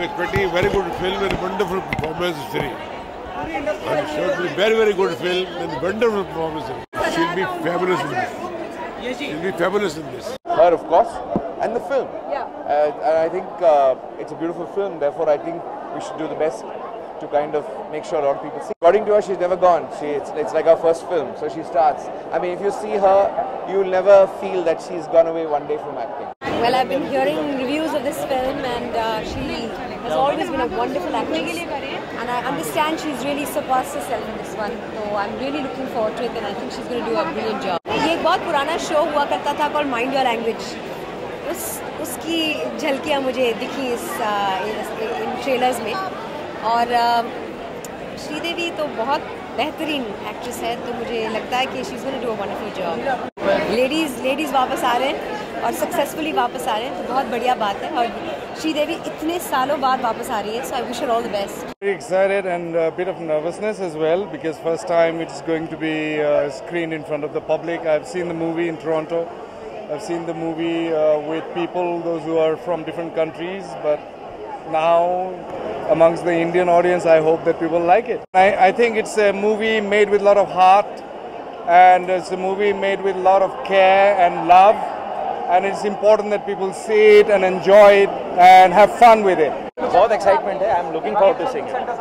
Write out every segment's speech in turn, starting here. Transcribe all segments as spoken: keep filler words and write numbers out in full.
expecting a very good film and wonderful performance. Sri. I'm sure it will be a very, very good film and wonderful performance. She'll be fabulous in this. She'll be fabulous in this. Her, of course, and the film. Yeah. Uh, and I think uh, it's a beautiful film. Therefore, I think we should do the best to kind of make sure a lot of people see. According to her, she's never gone. She, it's, it's like her first film, so she starts. I mean, if you see her, you'll never feel that she's gone away one day from acting. Well, I've been hearing reviews of this film, and uh, she has always been a wonderful actress. And I understand she's really surpassed herself in this one. So I'm really looking forward to it, and I think she's going to do a brilliant job. ये एक बहुत पुराना show हुआ करता था called Mind Your Language. उस उसकी झलकियाँ मुझे दिखी इस इन ट्रेलर्स में. और श्रीदेवी तो बहुत बेहतरीन एक्ट्रेस है, तो मुझे लगता है कि she is going to do a wonderful job. Ladies ladies वापस आ रहे हैं और सक्सेसफुली वापस आ रहे हैं, तो बहुत बढ़िया बात है. और श्रीदेवी इतने सालों बाद वापस आ रही है, so I wish her all the best. Very excited and a bit of nervousness as well, because first time it's going to be uh, screened in front of the public. I've seen the movie in Toronto. I've seen the movie uh, with people, those who are from different countries, but now amongst the Indian audience, I hope that people like it. I, I think it's a movie made with a lot of heart, and it's a movie made with a lot of care and love, and it's important that people see it and enjoy it and have fun with it. बहुत excitement है. I'm looking forward to seeing it.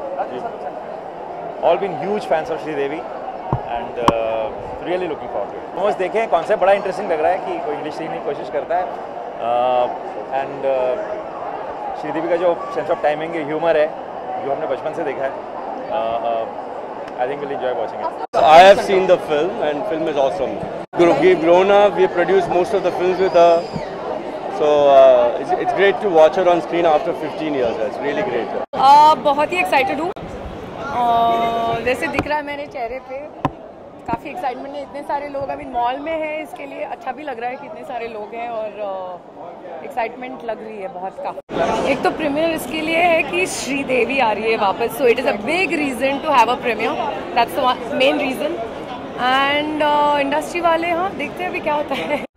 I've all been huge fans of Sridevi and uh, really looking forward to it. Almost देखें, concept बड़ा interesting लग रहा है कि कोई English सीखने की कोशिश करता है, uh, and uh, श्रीदेवी का जो सेंस ऑफ टाइमिंग है, ह्यूमर है, जो हमने बचपन से देखा है, I think we'll enjoy watching it. I have seen the film, and film is awesome. We've grown up, we produced most of the films with her, so uh, it's, it's great to watch her on screen after fifteen years. That's really great. uh, बहुत ही excited हूँ. uh, जैसे दिख रहा है मेरे चेहरे पे, काफ़ी एक्साइटमेंट है. इतने सारे लोग अभी मॉल में हैं, इसके लिए अच्छा भी लग रहा है कि इतने सारे लोग हैं, और एक्साइटमेंट uh, लग रही है बहुत. काफ़ी एक तो प्रीमियर इसके लिए है कि श्रीदेवी आ रही है वापस, so it is a big reason to have a premiere. That's the main reason. And industry वाले, हाँ देखते हैं अभी क्या होता है.